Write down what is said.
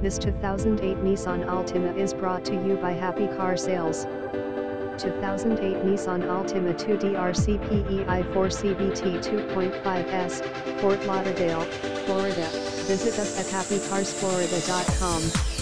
This 2008 Nissan Altima is brought to you by Happy Car Sales. 2008 Nissan Altima 2DRCPEI 4 CVT 2.5S, Fort Lauderdale, Florida. Visit us at happycarsflorida.com.